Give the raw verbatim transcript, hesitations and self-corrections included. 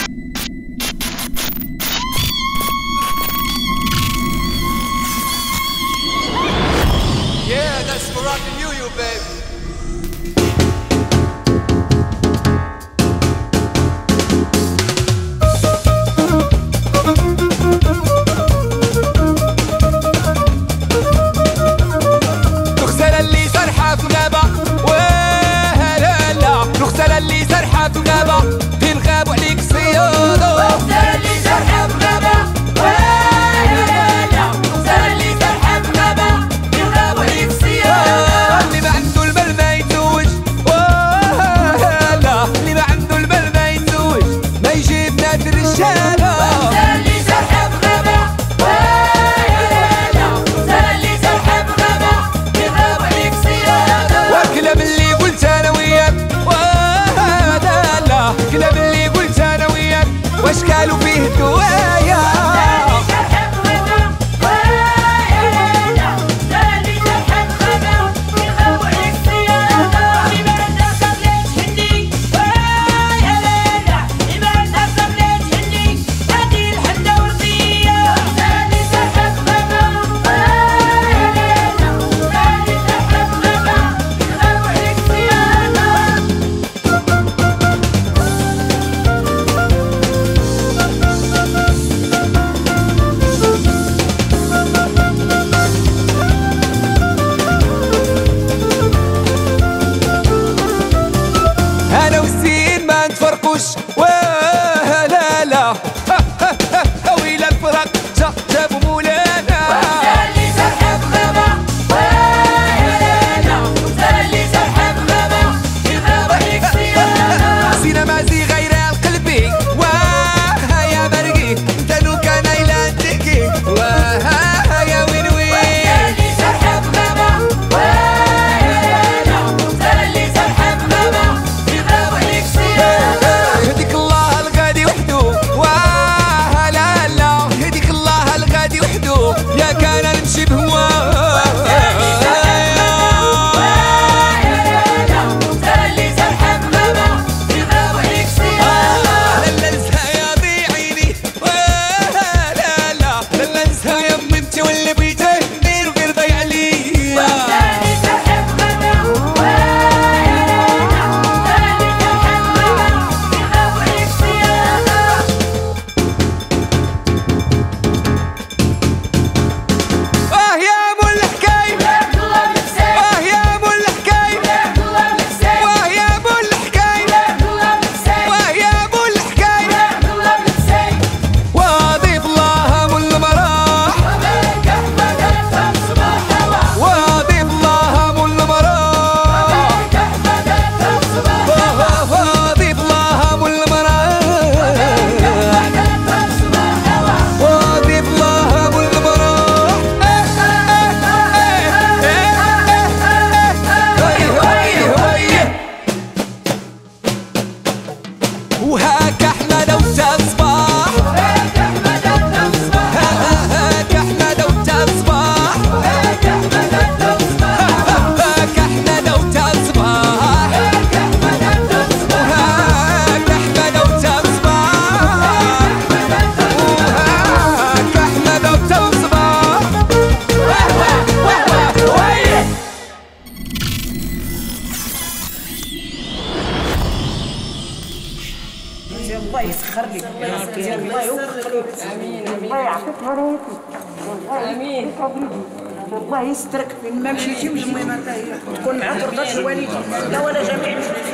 Yeah, that's for rocking you, you baby. الغزالة اللي سرحة في الغابة، واه لا لا، الغزالة اللي سرحة في الغابة، في الغابة عليك الصيادة. الغزالة اللي سرحة في الغابة، واه لا لا، الغزالة اللي سرحة في الغابة، في الغابة عليك الصيادة. اللي ما عنده المال ما يتزوج، واه لا، اللي ما عنده المال ما يتزوج، ما يجيب بنات الرجالة. الغزالة اللي سرحة في الغابة، واه لا لا، الغزالة اللي سرحة في الغابة، في الغابة عليك الصيادة. والكلام اللي قلت انا وياك، واه لا لا، الكلام اللي قلت انا وياك، واش قالوا فيه الدوايا؟ انا والزين ما نتفرقوش، واه لا لا، ويلا الفراق جا جابوا مولانا. الغزالة اللي سرحة في الغابة، واه لا لا، الغزالة اللي سرحة في الغابة، في الغابة عليك الصيادة. سينا مازي غير قلبي، واه يا مرقي، انت لو كان ايلا تكي، واه يا وين وين. الغزالة اللي سرحة في الغابة، واه لا لا، الغزالة اللي سرحة في الغابة، في الغابة عليك الصيادة. هديك الله الغادي وحدو، واه لا لا، هديك الله الغادي وحدو، يا كان نمشي بهواه. وهاك احمد وتصباح، هاك احمد وتصباح، هاك احمد وتصباح، هاك احمد وتصباح، هاك احمد وتصباح، هاك احمد وتصباح، هاك احمد وتصباح، هاك احمد وتصباح، واه واه واه واه. الله يسخر لك، الله يوفق لك، امين امين، الله يعطيك هريتي، امين، الله يسترك فين ما مشيتي، والمهم تكون معاك رضا الوالدين لا ولا جميع المسلمين.